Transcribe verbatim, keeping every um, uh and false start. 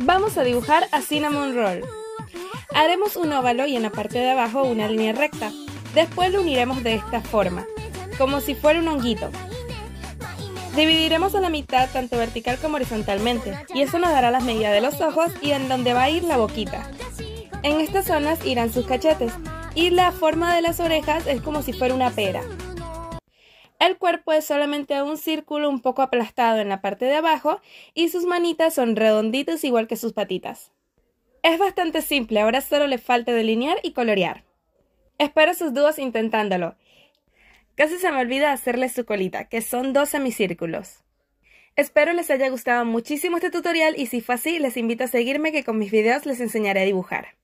Vamos a dibujar a Cinnamon Roll. Haremos un óvalo y en la parte de abajo una línea recta. Después lo uniremos de esta forma, como si fuera un honguito. Dividiremos a la mitad tanto vertical como horizontalmente, y eso nos dará las medidas de los ojos y en donde va a ir la boquita. En estas zonas irán sus cachetes, y la forma de las orejas es como si fuera una pera. El cuerpo es solamente un círculo un poco aplastado en la parte de abajo, y sus manitas son redonditas igual que sus patitas. Es bastante simple, ahora solo le falta delinear y colorear. Espero sus dudas intentándolo. Casi se me olvida hacerle su colita, que son dos semicírculos. Espero les haya gustado muchísimo este tutorial y si fue así, les invito a seguirme que con mis videos les enseñaré a dibujar.